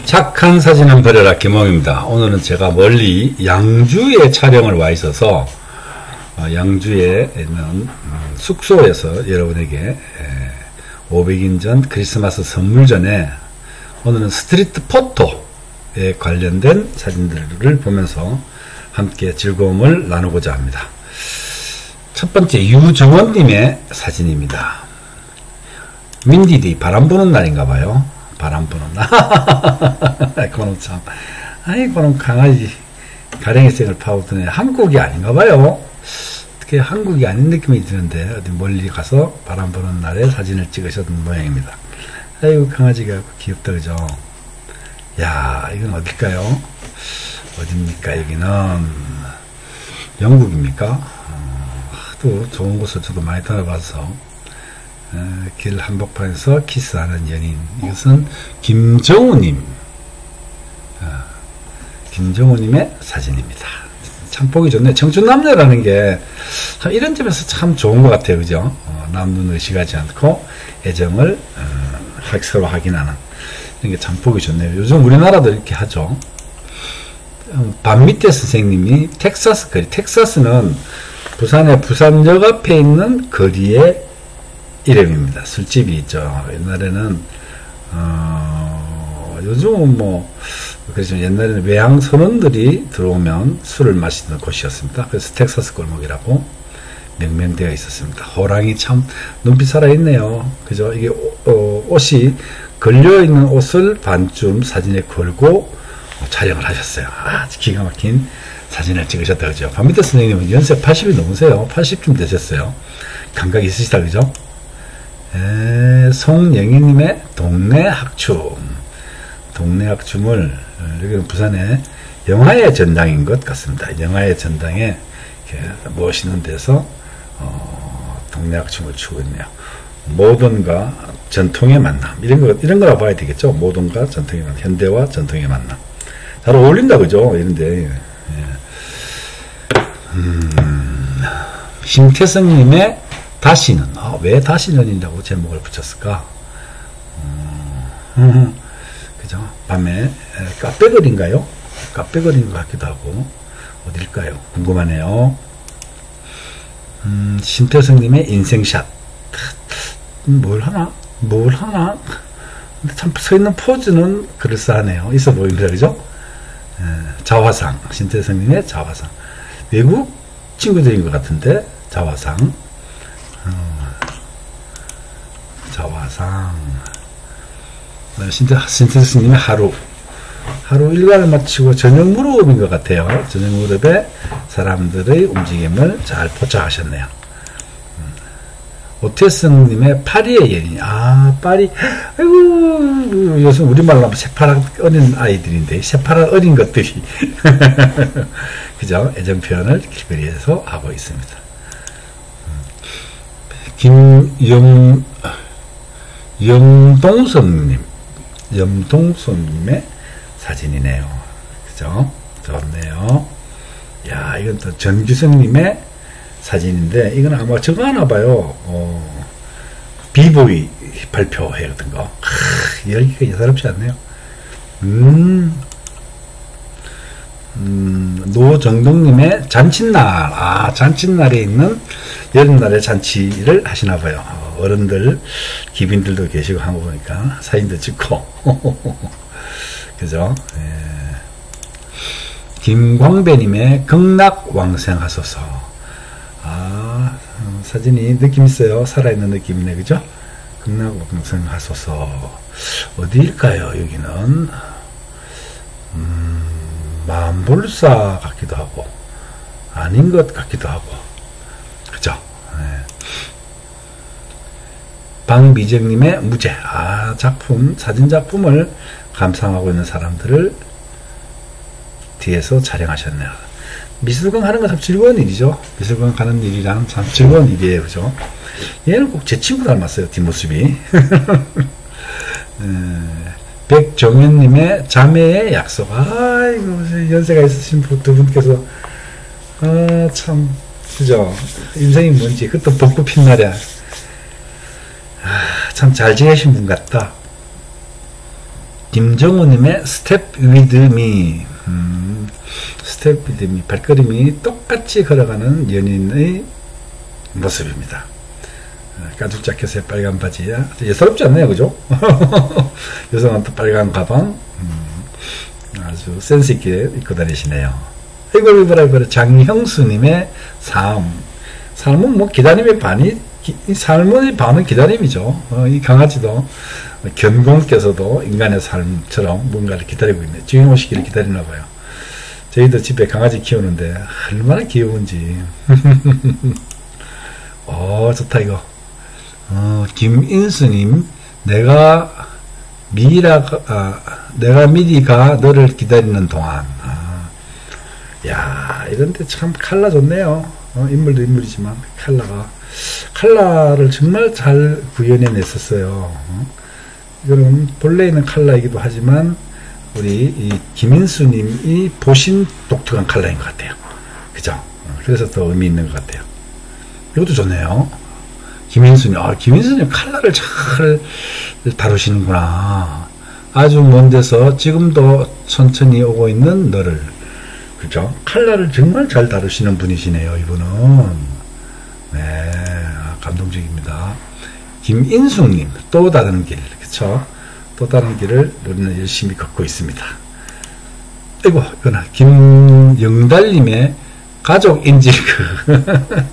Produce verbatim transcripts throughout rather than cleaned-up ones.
착한 사진은 버려라 김홍입니다. 오늘은 제가 멀리 양주에 촬영을 와 있어서 양주에 있는 숙소에서 여러분에게 오백 인 전 크리스마스 선물 전에 오늘은 스트리트 포토에 관련된 사진들을 보면서 함께 즐거움을 나누고자 합니다. 첫 번째 유정원님의 사진입니다. 민디디 바람 부는 날인가봐요. 바람 부는 날. 그놈 참, 아이 그놈 강아지 가랭이색을 파고드네. 한국이 아닌가봐요. 어떻게 한국이 아닌 느낌이 드는데 어디 멀리 가서 바람 부는 날에 사진을 찍으셨던 모양입니다. 아이고 강아지가 귀엽다 그죠? 야 이건 어딜까요? 어딥니까? 여기는 영국입니까? 어, 하도 좋은 곳을 저도 많이 다녀봐서 어, 길 한복판에서 키스하는 연인. 이것은 김정우님 어, 김정우님의 사진입니다. 참 보기 좋네. 청춘남녀라는 게 참 이런 점에서 참 좋은 것 같아요. 그죠? 어, 남 눈 의식하지 않고 애정을 어, 서로 확인하는 이런 게 참 보기 좋네요. 요즘 우리나라도 이렇게 하죠. 어, 반미태 선생님이 텍사스 거리, 텍사스는 부산의 부산역 앞에 있는 거리의 이름입니다. 술집이 있죠. 옛날에는 어, 요즘은 뭐 그렇죠. 옛날에는 외항 선원들이 들어오면 술을 마시는 곳이었습니다. 그래서 텍사스 골목이라고 명명되어 있었습니다. 호랑이 참 눈빛 살아있네요. 그죠? 이게 어, 옷이 걸려있는 옷을 반쯤 사진에 걸고 촬영을 하셨어요. 아, 기가 막힌 사진을 찍으셨다 그죠? 반미태 선생님은 연세 팔십이 넘으세요. 팔십쯤 되셨어요. 감각이 있으시다 그죠? 에, 송영희님의 동네 학춤. 동네 학춤을, 여기는 부산의 영화의 전당인 것 같습니다. 영화의 전당에 모시는 데서, 어, 동네 학춤을 추고 있네요. 모던과 전통의 만남. 이런 거, 이런 거라 봐야 되겠죠? 모던과 전통의 만남. 현대와 전통의 만남. 잘 어울린다, 그죠? 이런데. 예. 음, 심태성님의 다시는. 아, 왜 다시는이라고 제목을 붙였을까? 음, 그죠? 밤에 에, 카페거리인가요? 카페거리인 것 같기도 하고 어딜까요? 궁금하네요. 음, 심태성님의 인생샷. 뭘 하나? 뭘 하나? 근데 참 서있는 포즈는 그럴싸하네요. 있어 보입니다. 그죠? 에, 자화상. 심태성님의 자화상. 외국 친구들인 것 같은데 자화상. 어, 자화상. 신태스님의 하루. 하루 일과를 마치고 저녁 무렵인 것 같아요. 저녁 무렵에 사람들의 움직임을 잘 포착하셨네요. 음. 오태성님의 파리의 연인. 아, 파리. 아이고, 요즘 우리말로 하면 새파란 어린 아이들인데, 새파란 어린 것들이. 그죠? 애정 표현을 길거리에서 하고 있습니다. 김영, 영동선님, 영동선님의 사진이네요. 그죠? 좋네요. 야, 이건 또 전규성님의 사진인데, 이건 아마 저거 하나 봐요. 어, 비보이 발표회 같은 거. 하, 열기가 예사롭지 않네요. 음, 음, 노정동님의 잔칫날. 아, 잔칫날에 있는 여름날에 잔치를 하시나봐요. 어른들, 기빈들도 계시고 한 거 보니까 사진도 찍고. 그죠? 예. 김광배님의 극락왕생하소서. 아, 어, 사진이 느낌 있어요. 살아있는 느낌이네. 그죠? 극락왕생하소서. 어디일까요? 여기는? 음, 만불사 같기도 하고, 아닌 것 같기도 하고. 그죠? 네. 방미정님의 무죄. 아, 작품, 사진작품을 감상하고 있는 사람들을 뒤에서 촬영하셨네요. 미술관 가는 건 참 즐거운 일이죠. 미술관 가는 일이란 참 즐거운 일이에요. 그죠? 얘는 꼭 제 친구 닮았어요. 뒷모습이. 네. 백정현님의 자매의 약속. 아이고, 연세가 있으신 두 분께서, 아, 참, 그죠? 인생이 뭔지, 그것도 벚꽃 핀 날이야. 아, 참 잘 지내신 분 같다. 김정우님의 스텝 위드 미. 음, 스텝 위드 미. 발걸음이 똑같이 걸어가는 연인의 모습입니다. 가죽 자켓에 빨간 바지야. 예사롭지 않네요, 그죠? 여성한테 빨간 가방. 음, 아주 센스있게 입고 다니시네요. 이걸 이거라 이거라 장형수님의 삶. 삶은 뭐 기다림의 반이, 기, 삶의 반은 기다림이죠. 어, 이 강아지도 견공께서도 인간의 삶처럼 뭔가를 기다리고 있네. 주인 오시기를 기다리나 봐요. 저희도 집에 강아지 키우는데 얼마나 귀여운지. 어, 좋다 이거. 어, 김인수님, 내가 미라, 아, 내가 미리가 너를 기다리는 동안. 아, 야, 이런데 참 칼라 좋네요. 어, 인물도 인물이지만 칼라가 칼라를 정말 잘 구현해냈었어요. 어? 이거는 본래 있는 칼라이기도 하지만 우리 이 김인수님이 보신 독특한 칼라인 것 같아요. 그죠? 어, 그래서 더 의미 있는 것 같아요. 이것도 좋네요. 김인수님, 아, 김인수님 칼라를 잘 다루시는구나. 아주 먼 데서 지금도 천천히 오고 있는 너를. 그죠? 칼라를 정말 잘 다루시는 분이시네요, 이분은. 네, 감동적입니다. 김인숙님, 또 다른 길. 그쵸? 또 다른 길을 우리는 열심히 걷고 있습니다. 아이고, 이거나, 김영달님의 가족 인질극.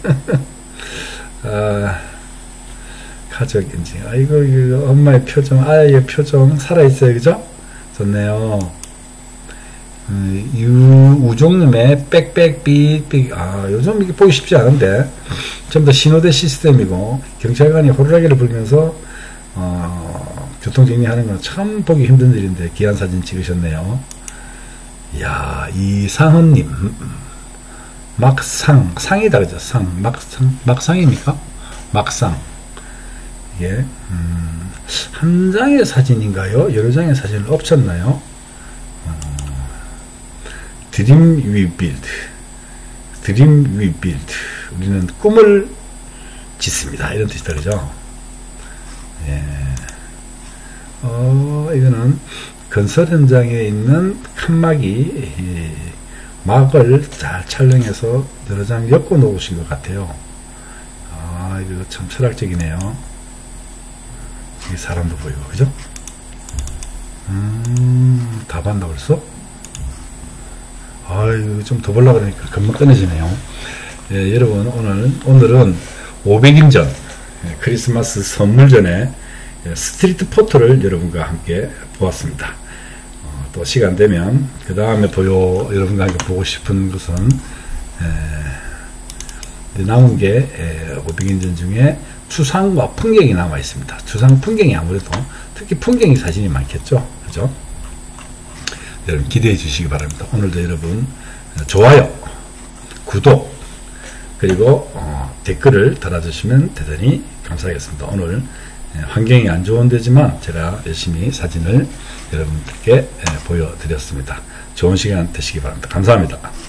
아, 가족 인질. 아이고, 이거 엄마의 표정, 아이의 표정, 살아있어요, 그죠? 좋네요. 음, 유우종님의 빽빽 삑삑. 아, 요즘 이게 보기 쉽지 않은데 전부 다 신호대 시스템이고 경찰관이 호루라기를 불면서 어, 교통정리하는 건 참 보기 힘든 일인데 귀한 사진 찍으셨네요. 이야, 이상은님, 막상, 상이다 그죠? 상, 막상, 막상입니까? 막상. 이게 음, 한 장의 사진인가요? 여러 장의 사진을 엎쳤나요? 드림 위 빌드, 드림 위 빌드. 우리는 꿈을 짓습니다. 이런 뜻이다, 그죠? 예. 어, 이거는 건설 현장에 있는 칸막이, 막을 잘 촬영해서 여러 장 엮어 놓으신 것 같아요. 아, 이거 참 철학적이네요. 이 사람도 보이고, 그죠? 음, 다 봤나 벌써? 아유, 좀 더 보려고 그러니까 금방 끊어지네요. 예, 여러분, 오늘, 오늘은 오백 일 전, 예, 크리스마스 선물 전에 예, 스트리트 포토를 여러분과 함께 보았습니다. 어, 또 시간 되면, 그 다음에 보여, 여러분과 함께 보고 싶은 것은, 예, 남은 게, 예, 오백 일 전 중에 추상과 풍경이 남아 있습니다. 추상 풍경이 아무래도, 특히 풍경이 사진이 많겠죠. 그죠? 여러분 기대해 주시기 바랍니다. 오늘도 여러분 좋아요, 구독, 그리고 어, 댓글을 달아주시면 대단히 감사하겠습니다. 오늘 예, 환경이 안 좋은 데지만 제가 열심히 사진을 여러분들께 예, 보여드렸습니다. 좋은 시간 되시기 바랍니다. 감사합니다.